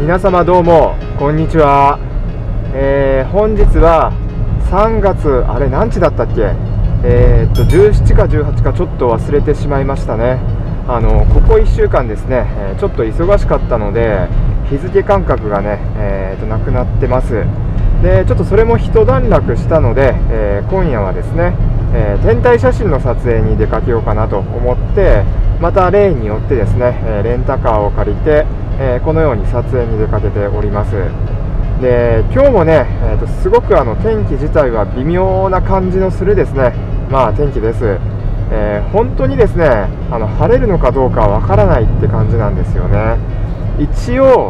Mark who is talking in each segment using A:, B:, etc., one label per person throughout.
A: 皆様どうもこんにちは。本日は3月あれ何日だったっけ、17か18かちょっと忘れてしまいましたね。ここ1週間ですね、ちょっと忙しかったので日付感覚がね、なくなってます。でちょっとそれも一段落したので、今夜はですね、天体写真の撮影に出かけようかなと思って、また例によってですね、レンタカーを借りて、このように撮影に出かけております。で今日もね、すごく天気自体は微妙な感じのするですね、天気です。本当にですね晴れるのかどうかわからないって感じなんですよね。一応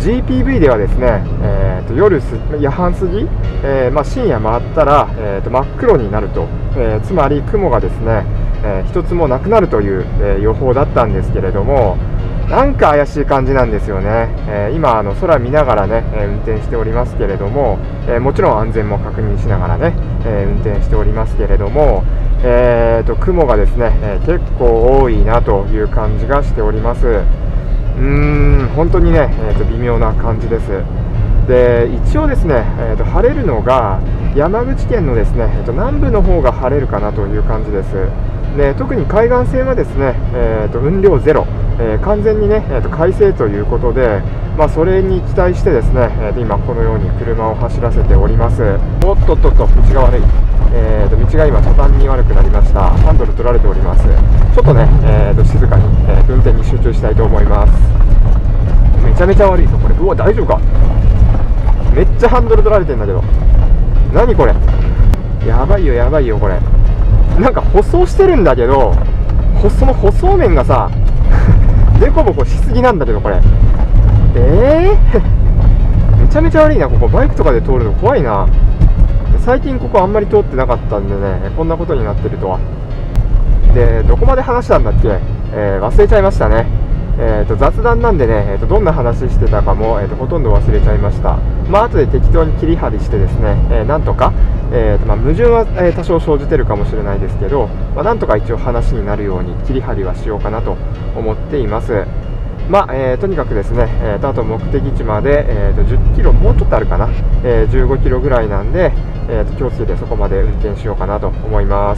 A: GPV ではですね、夜半過ぎ、深夜回ったら、真っ黒になると、つまり雲がですね、一つもなくなるという、予報だったんですけれども、なんか怪しい感じなんですよね。今空見ながらね、運転しておりますけれども、もちろん安全も確認しながらね、運転しておりますけれども、雲がですね、結構多いなという感じがしております。本当にね、微妙な感じです。で一応ですね、晴れるのが山口県のですね、南部の方が晴れるかなという感じです。で特に海岸線はですね、雲量ゼロ、完全にね、快晴ということで、それに期待してですね、今このように車を走らせております。おっとっとっと、道が悪い。道が今途端に悪くなりました。ハンドル取られております。ちょっとね、静かに、運転に集中したいと思います。めちゃめちゃ悪いぞこれ。うわ大丈夫か。めっちゃハンドル取られてんだけど、何これ、やばいよやばいよこれ。なんか舗装してるんだけど、その舗装面がさデコボコしすぎなんだけどこれ。めちゃめちゃ悪いな。ここバイクとかで通るの怖いな。最近ここあんまり通ってなかったんでね、こんなことになってるとは。でどこまで話したんだっけ、忘れちゃいましたね。雑談なんでね、どんな話してたかも、ほとんど忘れちゃいました。後で適当に切り張りしてですね、なんとか、矛盾は、多少生じてるかもしれないですけど、なんとか一応話になるように切り張りはしようかなと思っています。とにかくですね、あと目的地まで、10キロもうちょっとあるかな、15キロぐらいなんで、気をつけてそこまで運転しようかなと思います。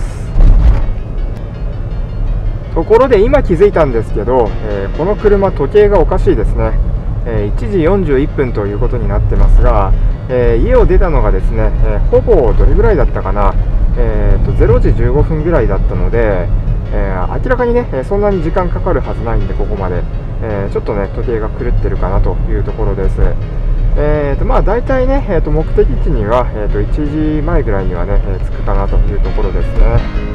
A: ところで今気づいたんですけど、この車時計がおかしいですね。1時41分ということになってますが、家を出たのがですね、ほぼどれぐらいだったかな、0時15分ぐらいだったので、明らかにねそんなに時間かかるはずないんで、ここまで、ちょっとね時計が狂ってるかなというところです。大体ね、目的地には、1時前ぐらいにはね、着くかなというところですね。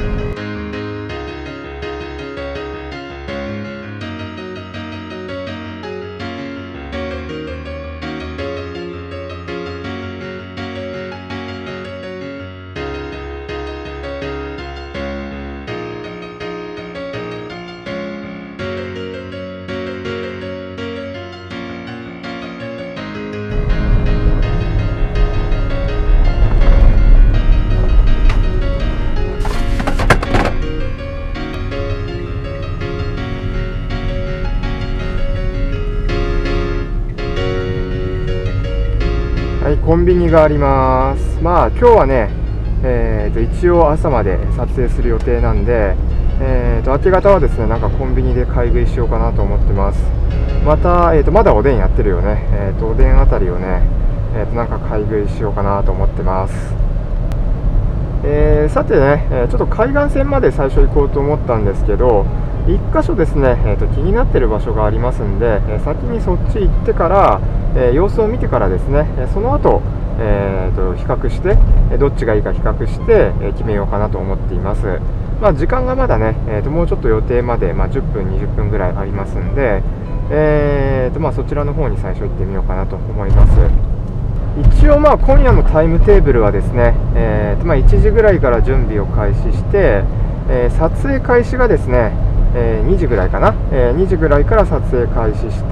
A: コンビニがあります。今日はね、一応朝まで撮影する予定なんで、明け方はですねなんかコンビニで買い食いしようかなと思ってます。また、まだおでんやってるよね。おでんあたりをね、なんか買い食いしようかなと思ってます。さてね、ちょっと海岸線まで最初行こうと思ったんですけど、1箇所ですね、気になってる場所がありますんで、先にそっち行ってから、様子を見てからですね、その後、比較して、どっちがいいか比較して、決めようかなと思っています。時間がまだね、もうちょっと予定まで、10分20分ぐらいありますんで、そちらの方に最初行ってみようかなと思います。一応今夜のタイムテーブルはですね、1時ぐらいから準備を開始して、撮影開始がですね、2時ぐらいかな、2時ぐらいから撮影開始して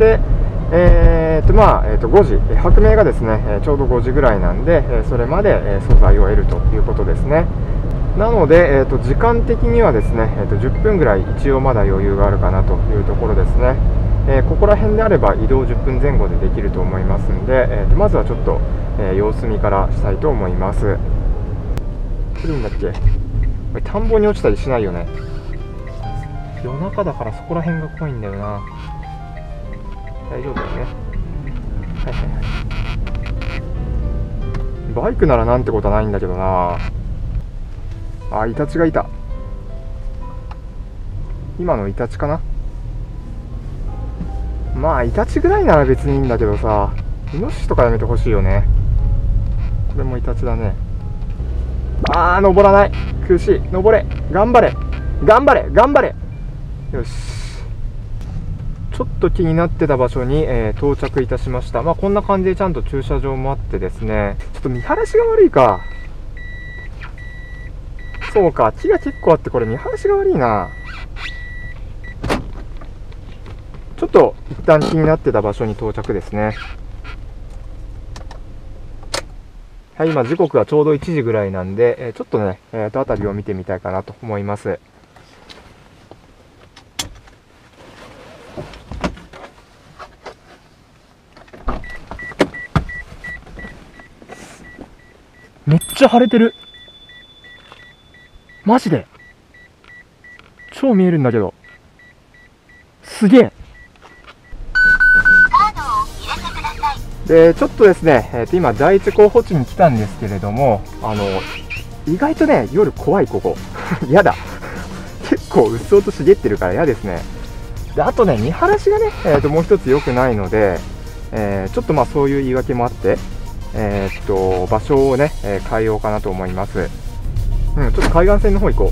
A: 、5時、白明がですね、ちょうど5時ぐらいなんで、それまで、素材を得るということですね。なので、時間的にはですね、10分ぐらい一応まだ余裕があるかなというところですね。 ここら辺であれば移動10分前後でできると思いますんで、まずはちょっと、様子見からしたいと思います。来るんだっけ。これ田んぼに落ちたりしないよね。夜中だからそこら辺が怖いんだよな。大丈夫だよね。はいはいはい。バイクならなんてことはないんだけどな。あ、イタチがいた。今のイタチかな。まあイタチぐらいなら別にいいんだけどさ、イノシシとかやめてほしいよね。これもイタチだね。あー、登らない。苦しい。登れ。頑張れ。頑張れ。頑張れ。よし。ちょっと気になってた場所に、到着いたしました。まあこんな感じでちゃんと駐車場もあってですね、ちょっと見晴らしが悪いか。そうか、木が結構あってこれ見晴らしが悪いな。ちょっと一旦気になってた場所に到着ですね。はい、今時刻はちょうど1時ぐらいなんで、ちょっとね、辺りを見てみたいかなと思います。めっちゃ晴れてる。マジで超見えるんだけど、すげえ。でちょっとですね、今第一候補地に来たんですけれども、意外とね夜怖い。ここやだ結構うっそうと茂ってるから嫌ですね。であとね、見晴らしがね、もう一つ良くないので、ちょっとまあそういう言い訳もあって、場所をね、変えようかなと思います。ちょっと海岸線の方行こ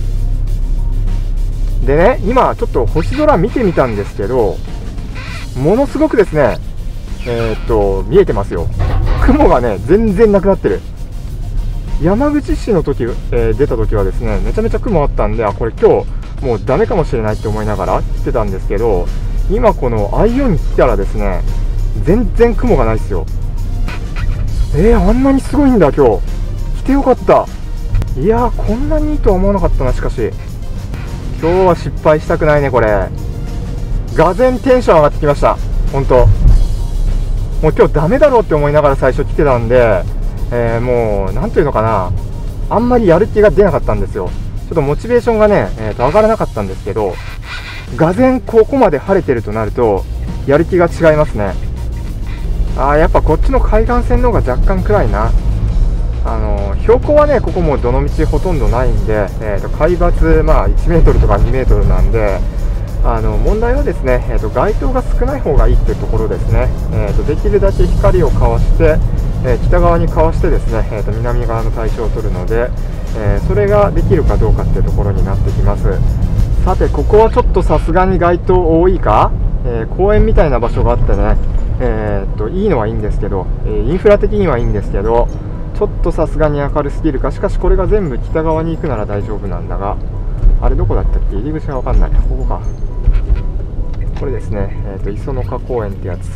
A: う。でね、今ちょっと星空見てみたんですけど、ものすごくですね、見えてますよ。雲がね全然なくなってる。山口市の時、出た時はですね、めちゃめちゃ雲あったんで、あ、これ今日もうダメかもしれないって思いながら来てたんですけど、今この I4 に来たらですね、全然雲がないですよ。あんなにすごいんだ。今日来てよかった。いやー、こんなにいいとは思わなかったな。しかし今日は失敗したくないね。これがぜんテンション上がってきました。本当もう今日ダメだろうって思いながら最初来てたんで、もうなんていうのかな、あんまりやる気が出なかったんですよ。ちょっとモチベーションがね、上がらなかったんですけど、がぜんここまで晴れてるとなるとやる気が違いますね。やっぱこっちの海岸線の方が若干暗いな。標高はねここもどの道ほとんどないんで、海抜まあ1メートルとか2メートルなんで、問題はですね、街灯が少ない方がいいっていうところですね。できるだけ光をかわして、北側にかわしてですね、南側の対象を取るので、それができるかどうかっていうところになってきます。さて、ここはちょっとさすがに街灯多いか、公園みたいな場所があってね、いいのはいいんですけど、インフラ的にはいいんですけど、ちょっとさすがに明るすぎるか。しかしこれが全部北側に行くなら大丈夫なんだが、あれどこだったっけ。入り口が分かんない。ここか。これですね、磯の花公園ってやつ。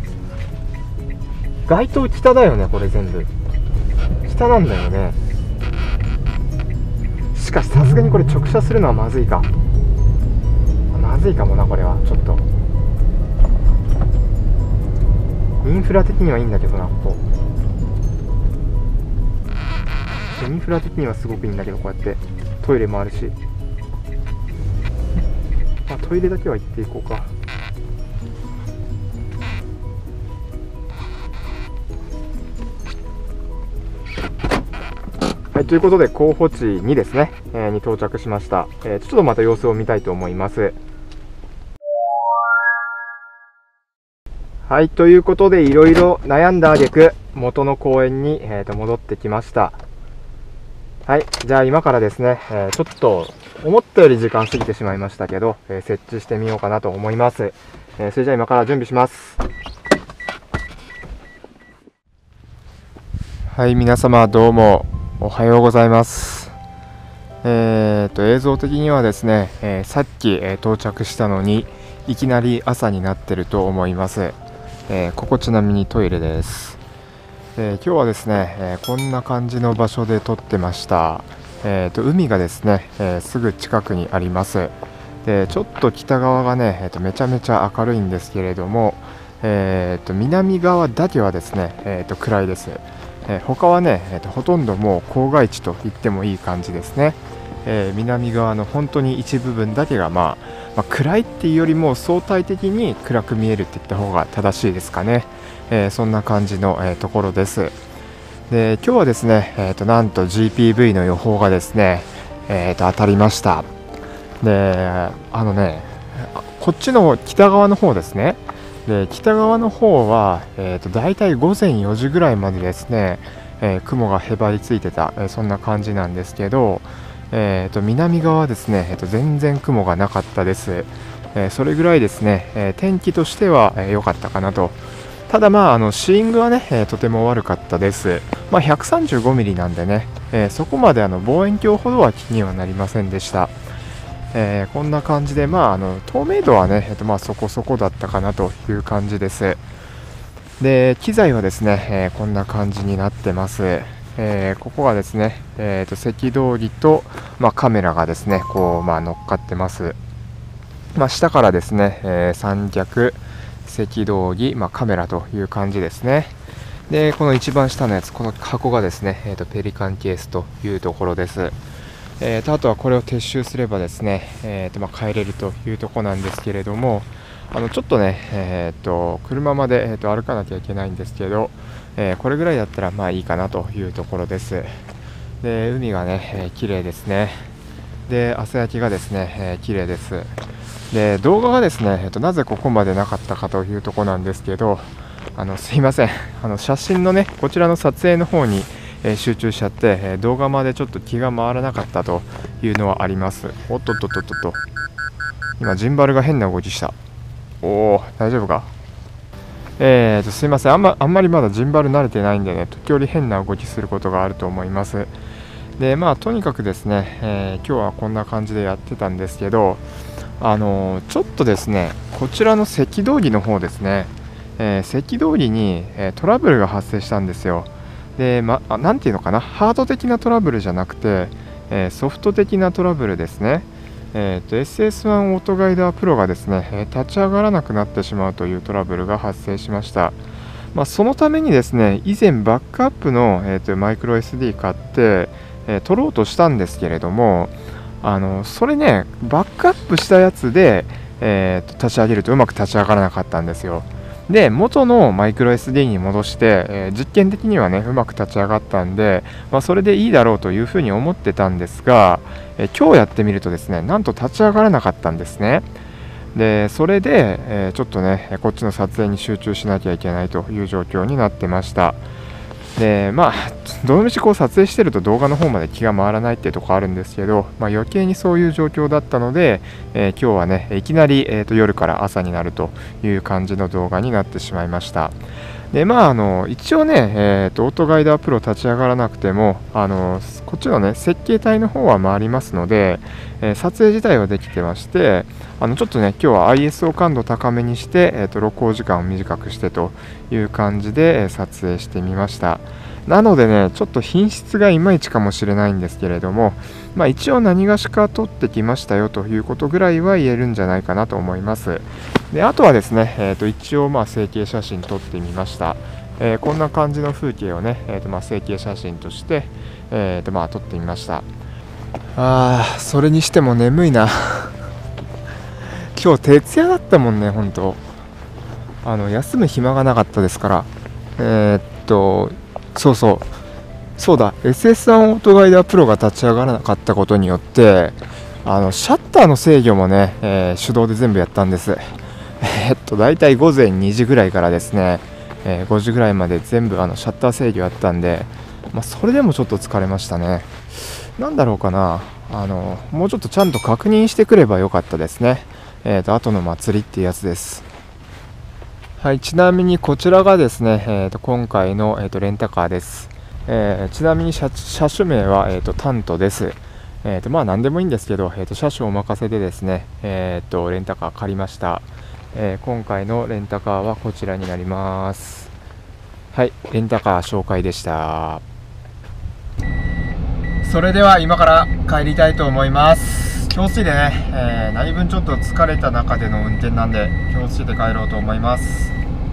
A: 街灯北だよね。これ全部北なんだよね。しかしさすがにこれ直射するのはまずいか。まずいかもな。これはちょっとインフラ的にはいいんだけどな。ここインフラ的にはすごくいいんだけど、こうやってトイレもあるし、トイレだけは行っていこうか。はい、ということで候補地にですね、に到着しました。ちょっとまた様子を見たいと思います。はい、ということでいろいろ悩んだ挙句元の公園に、戻ってきました。はい、じゃあ今からですね、ちょっと思ったより時間過ぎてしまいましたけど、設置してみようかなと思います。それじゃあ今から準備します。はい、皆様どうもおはようございます。映像的にはですね、さっき、到着したのにいきなり朝になってると思います。ここちなみにトイレです。今日はですね、こんな感じの場所で撮ってました。海がですね、すぐ近くにあります。 でちょっと北側がね、めちゃめちゃ明るいんですけれども、南側だけはですね、暗いです。他はね、ほとんどもう郊外地と言ってもいい感じですね。南側の本当に一部分だけが、暗いっていうよりも相対的に暗く見えるって言った方が正しいですかね。そんな感じの、ところです。で今日はですね、なんと GPV の予報がですね、当たりました。でこっちの北側の方ですね。で北側の方は、だいたい午前4時ぐらいまでですね、雲がへばりついてた、そんな感じなんですけど、南側はですね、全然雲がなかったです。それぐらいですね、天気としては良かったかなと。ただシーイングはね、とても悪かったです。135ミリなんでね、そこまで望遠鏡ほどは気にはなりませんでした。こんな感じで、透明度はね、そこそこだったかなという感じです。で機材はですね、こんな感じになってます。ここがですね、赤道儀と、カメラがですねこう、乗っかってます。下からですね、三脚、赤道儀、カメラという感じですね。でこの一番下のやつ、この箱がですね、ペリカンケースというところです。あとはこれを撤収すればですね、帰れるというところなんですけれども、ちょっとね、車まで、歩かなきゃいけないんですけど、これぐらいだったらいいかなというところです。で海がね、綺麗ですね。で朝焼きがですね、綺麗です。で動画がですね、なぜここまでなかったかというところなんですけど、すいません、写真のねこちらの撮影の方に、集中しちゃって、動画までちょっと気が回らなかったというのはあります。おっとっとっとっとっと、今ジンバルが変な動きした。おお、大丈夫か。すいません、あんまりまだジンバル慣れてないんでね、時折変な動きすることがあると思います。でとにかくですね、今日はこんな感じでやってたんですけど、ちょっとですねこちらの赤道儀の方ですね、赤道儀に、トラブルが発生したんですよ。でなんていうのかな、ハード的なトラブルじゃなくて、ソフト的なトラブルですね。SS1 オートガイダープロがですね、立ち上がらなくなってしまうというトラブルが発生しました。そのためにですね、以前バックアップの、マイクロ SD 買って、取ろうとしたんですけれども、それねバックアップしたやつで、立ち上げるとうまく立ち上がらなかったんですよ。で元のマイクロ SD に戻して、実験的にはねうまく立ち上がったんで、それでいいだろうというふうに思ってたんですが、今日やってみるとですね、なんと立ち上がらなかったんですね。でそれで、ちょっとねこっちの撮影に集中しなきゃいけないという状況になってました。でどのみちこう撮影してると動画の方まで気が回らないっていうところあるんですけど、余計にそういう状況だったので、今日はねいきなり、夜から朝になるという感じの動画になってしまいました。で一応ね、オートガイダープロ立ち上がらなくてもこっちのね設計体の方は回りますので、撮影自体はできてまして、ちょっとね今日は ISO 感度高めにして、録音時間を短くしてという感じで、撮影してみました。なのでねちょっと品質がいまいちかもしれないんですけれども、一応何がしか撮ってきましたよということぐらいは言えるんじゃないかなと思います。であとはですね、一応成形写真撮ってみました。こんな感じの風景をね、成形写真として、撮ってみました。それにしても眠いな今日徹夜だったもんね、本当休む暇がなかったですから。そうだ SS1 オートガイダープロが立ち上がらなかったことによって、シャッターの制御もね、手動で全部やったんです。だいたい午前2時ぐらいからですね、5時ぐらいまで全部シャッター制御やったんで、それでもちょっと疲れましたね。なんだろうかな、もうちょっとちゃんと確認してくればよかったですね。後の祭りっていうやつです。はい、ちなみにこちらがですね、今回の、レンタカーです。ちなみに車種名は、タントです。何でもいいんですけど、車種お任せでですね、レンタカー借りました。今回のレンタカーはこちらになります。はい、レンタカー紹介でした。それでは今から帰りたいと思います。今気をつけてね、何分ちょっと疲れた中での運転なんで気をつけて帰ろうと思います。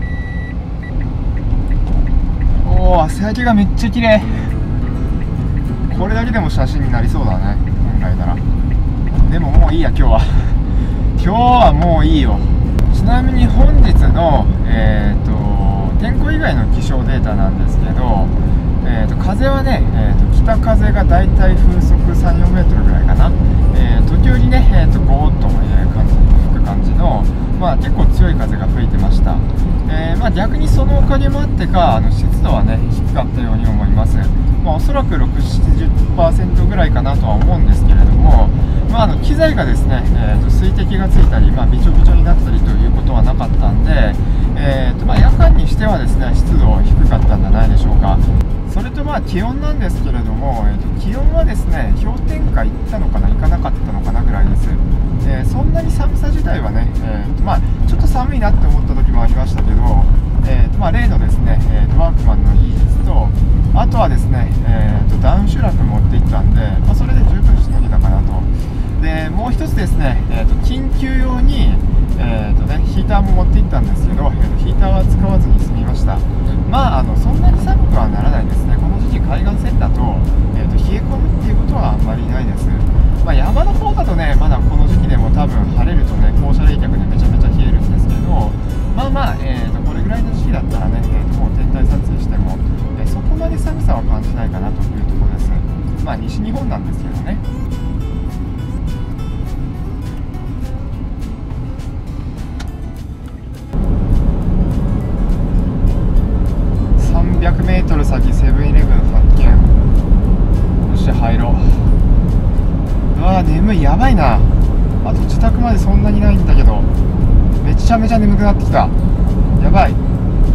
A: おお、朝焼けがめっちゃ綺麗。これだけでも写真になりそうだね、本来なら。でももういいや、今日は今日はもういいよ。ちなみに本日の天候以外の気象データなんですけど、風はね、北風がだいたい風速3、4メートルぐらいかな。時折ね、ゴーッと吹く感じの、結構強い風が吹いてました。逆にそのおかげもあってか、湿度はね低かったように思います。おそらく6、70% ぐらいかなとは思うんですけれども、機材がですね、水滴がついたり、びちょびちょになったりということはなかったんで、夜間にしてはですね、湿度低かったんじゃないでしょうか。それと気温なんですけれども、気温はですね、氷点下いったのかな、いかなかったのかなぐらいです。そんなに寒さ自体はね、ちょっと寒いなって思った時もありましたけど、例のですね、ワークマンの技術と、あとはですね、ダウンシュラフ持っていったんで、それで十分しのげたかなと。でもう一つですね、緊急用に、ヒーターも持っていったんですけど、ヒーターは使わずに済みました。そんなに寒くはならないですね。この時期海岸線だと、冷え込むっていうことはあんまりないです。山の方だとね、まだこの時期でも多分晴れるとね、放射冷却でめちゃめちゃ冷えるんですけど、これぐらいの時期だったらね、もう天体撮影しても、そこまで寒さは感じないかなというところです。西日本なんですけどね。300メートル先、セブンイレブン発見。よし、入ろう。うわー、眠い、やばいな。あと自宅までそんなにないんだけど、めちゃめちゃ眠くなってきた。やばい。と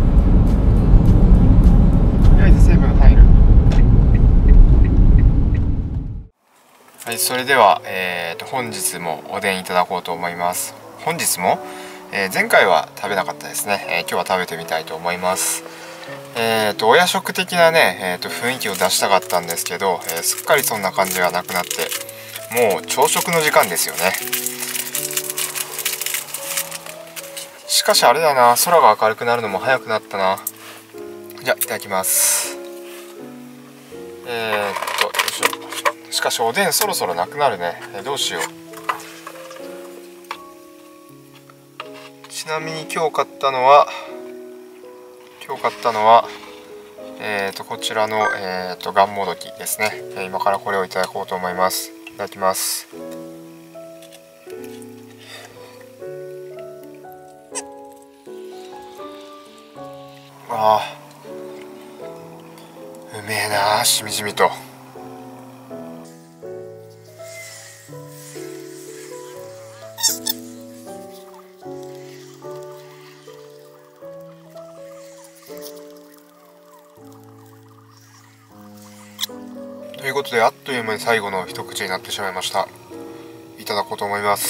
A: りあえずセブン入る。はい、それでは、本日もおでんいただこうと思います。本日も、前回は食べなかったですね。今日は食べてみたいと思います。お夜食的なね、雰囲気を出したかったんですけど、すっかりそんな感じがなくなって、もう朝食の時間ですよね。しかしあれだな、空が明るくなるのも早くなったな。じゃあいただきます。よいしょ。しかしおでんそろそろなくなるね。どうしよう。ちなみに今日買ったのはこちらのがんもどきですね。今からこれをいただこうと思います。いただきます。うめえな、しみじみと。ということで、あっという間に最後の一口になってしまいました。いただこうと思います。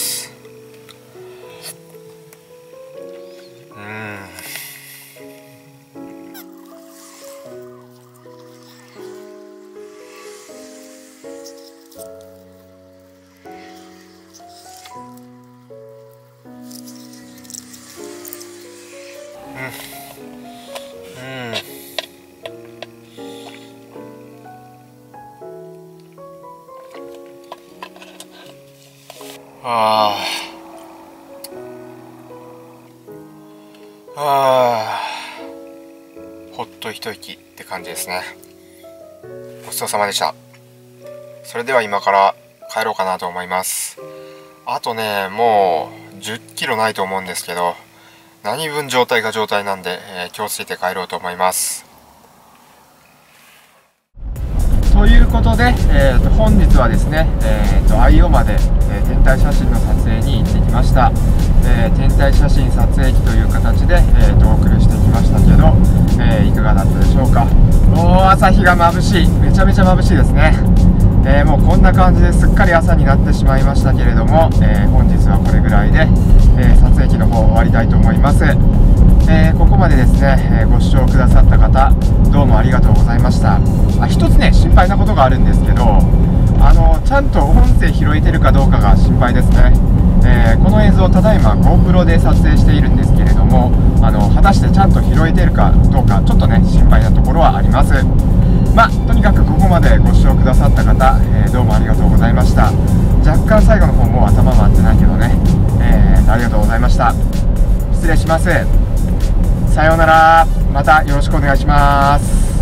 A: ほっと一息って感じですね。ごちそうさまでした。それでは今から帰ろうかなと思います。あとね、もう10キロないと思うんですけど、何分状態が状態なんで、気をつけて帰ろうと思います。ということで、本日はですね、IO まで、天体写真の撮影に行ってきました。天体写真撮影機という形で、お送りしてきましたけど、いかがだったでしょうか。朝日が眩しい、めちゃめちゃ眩しいですね。もうこんな感じですっかり朝になってしまいましたけれども、本日はこれぐらいで、撮影機の方終わりたいと思います。ここまでですね、ご視聴くださった方どうもありがとうございました。一つね、心配なことがあるんですけど、 ちゃんと音声拾えてるかどうかが心配ですね。この映像ただいま GoPro で撮影しているんですけれども、果たしてちゃんと拾えてるかどうかちょっとね心配なところはあります。とにかくここまでご視聴くださった方、どうもありがとうございました。若干最後の方もう頭回ってないけどね、ありがとうございました。失礼します。さようなら。またよろしくお願いします。